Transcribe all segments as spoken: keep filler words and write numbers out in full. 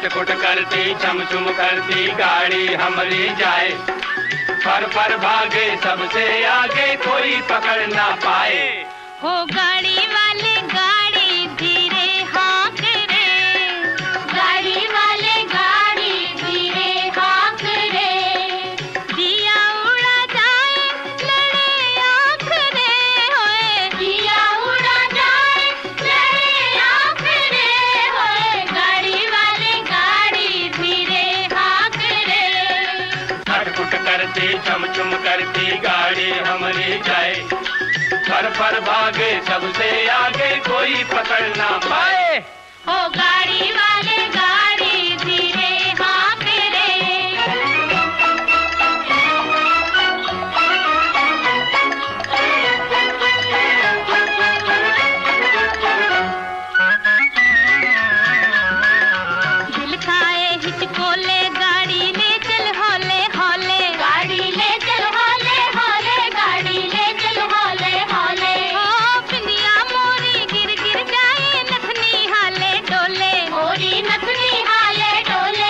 छटपुट करती छम छुम करती गाड़ी हमारी जाए, पर पर भागे सबसे आगे कोई पकड़ ना पाए। हो गाड़ी वाले गाड़ी धीरे हाँक रे, गाड़ी वाले गाड़ी धीरे हाँक रे, दिया उड़ा जाए लड़े आँख रे, होए दिया उड़ा जाए लड़े आँख रे, होए गाड़ी वाले गाड़ी धीरे हाँक रे। छटपुट करती छम छुम करती गाड़ी हमारी जाए, पर पर भागे सबसे आगे कोई पकड़ ना पाए। हो गाड़ी वाले गाड़ी धीरे हाँक रे। दिल खाए हिचकोले गाड़ी ले चल हौले हौले, गाड़ी ले चल हौले हौले, गाड़ी ले चल हौले हौले। हो पिंदिया मोरी गिर गिर जाए नथनी हाले डोले, मोरी नथनी हाले डोले।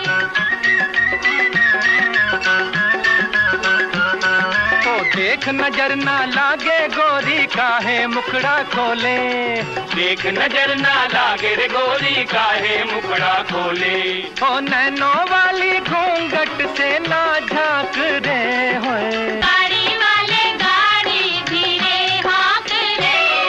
तो देख नजर ना लागे गोरी काहे मुखड़ा खोले, देख नजर ना लागे रे गोरी काहे मुखड़ा खोले। ओ नैनो वाली घूंघट से ना झांक रे, होए गाड़ी वाले गाड़ी धीरे हाँक रे।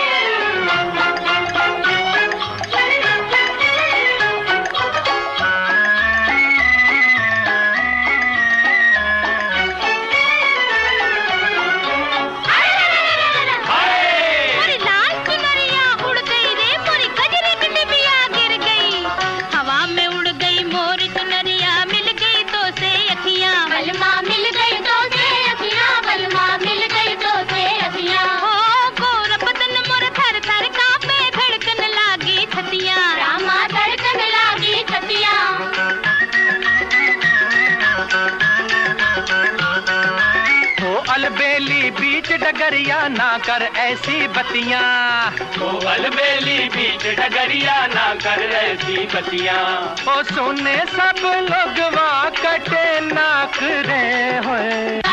मोरी लाल चुनरिया उड़ गई रे, मोरी गजरे की डिबिया गिर गई, हवा में उड़ गई मोरी चुनरिया, मिल गई तो से अखियां, बलमा मिल गई तो से अखियां, बलमा मिल गई तो से अखियां। हो गोर बदन मोर थर थर कांपे, धड़कन लागी छतियां, रामा धड़कन लागी छतियां। ओ अलबेली बीच डगरिया ना कर ऐसी बतियां, ओ अलबेली बीच डगरिया ना कर ऐसी बतियां। ओ सुने सब लोग वा कटे नाक रे, होए